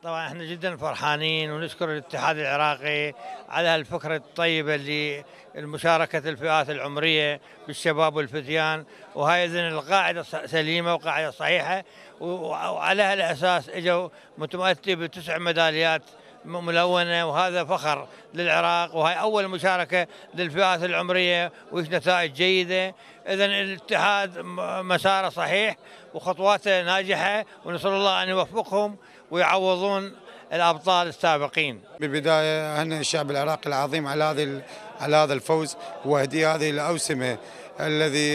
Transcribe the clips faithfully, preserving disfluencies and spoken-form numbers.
طبعا احنا جدا فرحانين ونشكر الاتحاد العراقي على هالفكره الطيبه اللي المشاركه الفئات العمريه بالشباب والفتيان، وهاي اذن القاعده سليمه وقاعده صحيحه، وعلى هالاساس اجوا متمثل بتسع ميداليات ملونه، وهذا فخر للعراق، وهي اول مشاركه للفئات العمريه ونتائج جيده. اذا الاتحاد مساره صحيح وخطواته ناجحه، ونسال الله ان يوفقهم ويعوضون الابطال السابقين. بالبدايه اهنئ الشعب العراقي العظيم على هذه على هذا الفوز، واهدي هذه الاوسمه الذي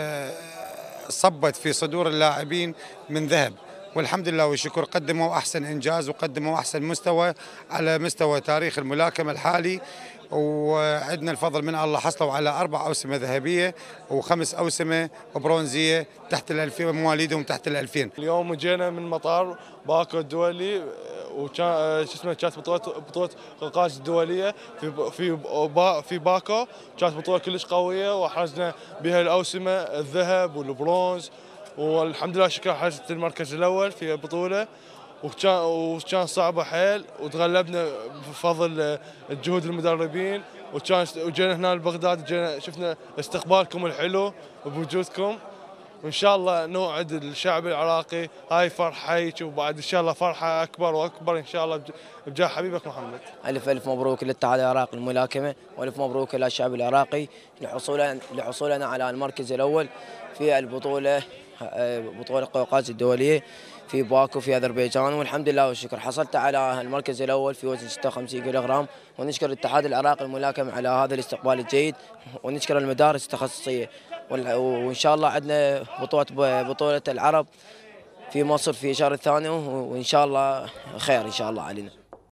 صبت في صدور اللاعبين من ذهب، والحمد لله والشكر. قدموا احسن انجاز وقدموا احسن مستوى على مستوى تاريخ الملاكمه الحالي، وعندنا الفضل من الله حصلوا على اربع اوسمه ذهبيه وخمس اوسمه برونزيه تحت الألفين، مواليدهم تحت الألفين. اليوم جينا من مطار باكو الدولي، وكان شو اسمه كانت بطوله بطوله قوقاز الدوليه في في في باكو، كانت بطوله كلش قويه وحرزنا بها الاوسمه الذهب والبرونز، والحمد لله شكرا حرزت المركز الاول في البطوله، وكان وكان صعبه حيل وتغلبنا بفضل جهود المدربين، وكان وجينا هنا لبغداد، جينا شفنا استقبالكم الحلو وبوجودكم، وان شاء الله نوعد الشعب العراقي هاي فرحه هيك، وبعد ان شاء الله فرحه اكبر واكبر ان شاء الله بجاه حبيبك محمد. الف الف مبروك للاتحاد العراقي للملاكمه، والف مبروك للشعب العراقي لحصولنا لحصولنا على المركز الاول في البطوله بطوله قوقاز الدوليه في باكو في اذربيجان، والحمد لله والشكر حصلت على المركز الاول في وزن ستة وخمسين كيلوغرام، ونشكر الاتحاد العراقي للملاكمه على هذا الاستقبال الجيد، ونشكر المدارس التخصصيه، وان شاء الله عندنا بطوله بطوله العرب في مصر في شهر الثاني، وان شاء الله خير ان شاء الله علينا.